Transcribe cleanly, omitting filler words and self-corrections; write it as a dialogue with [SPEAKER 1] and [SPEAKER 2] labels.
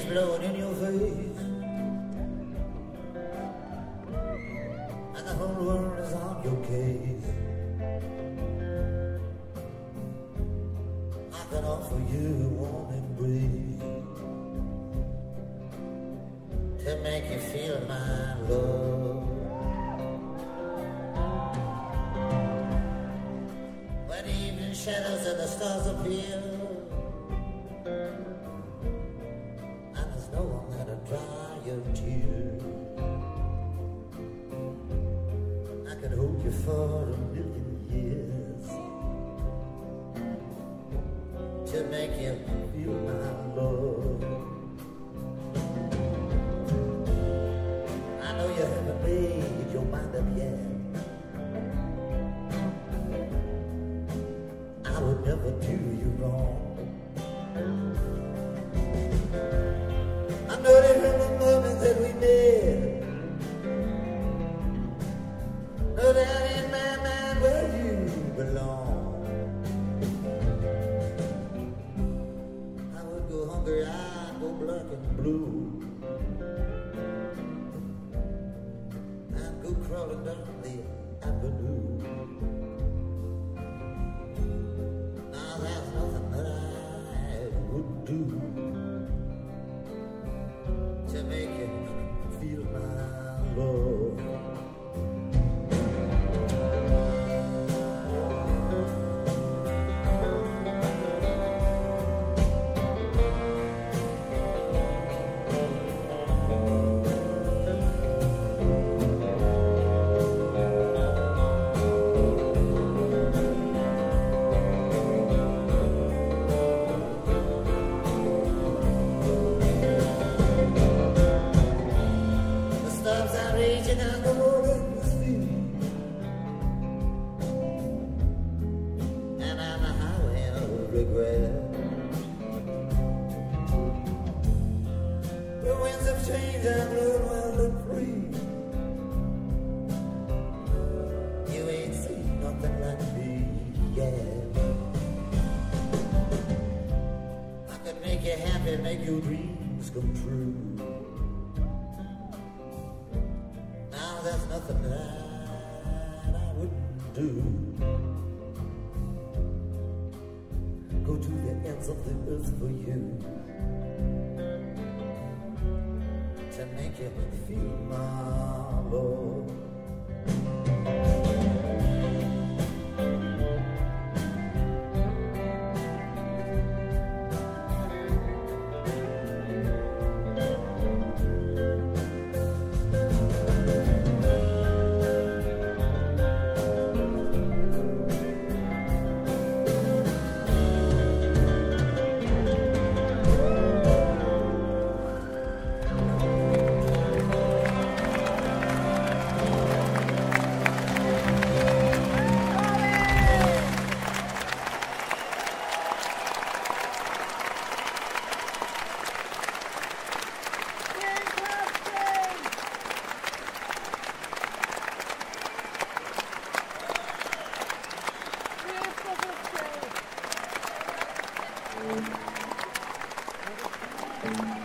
[SPEAKER 1] blowing in your face, and the whole world is on your case. I can offer you a warm embrace to make you feel my love. When the evening shadows and the stars appear, and there's no one there to dry your tears, I could hold you for 1,000,000 years to make you feel my love. I know you haven't made your mind up yet. I would never do you wrong. I know that from the moment that we met, no doubt in my mind where you belong. I would go hungry, I'd go black and blue, I'd go crawling down the avenue. Now there's nothing that I wouldn't do to make you feel my love. Raging on the rolling sea, and on the highway of regret, the winds of change are blowing wild and free. You ain't seen nothing like me yet. I could make you happy, make your dreams come true. There's nothing that I wouldn't do. Go to the ends of the earth for you to make you feel my love.
[SPEAKER 2] Thank you.